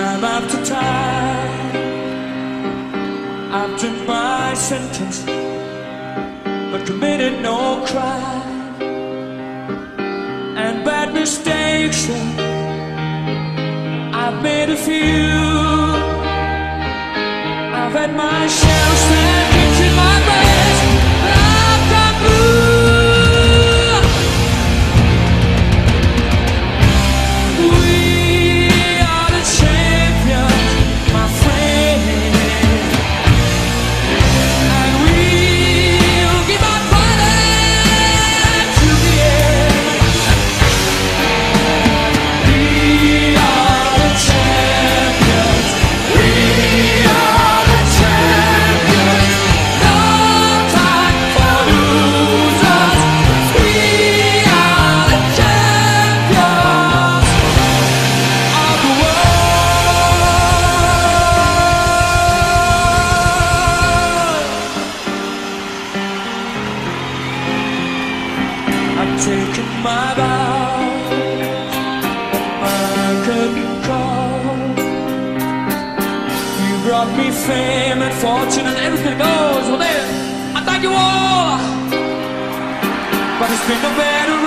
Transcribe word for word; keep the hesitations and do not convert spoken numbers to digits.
time after time, I've done my sentence, but committed no crime. And bad mistakes, I've made a few. I've had my share of sad kicks in my breast, but I've got blue. I've taken my vows, my curtain call. You brought me fame and fortune and everything goes. Well then, I thank you all, but it's been no better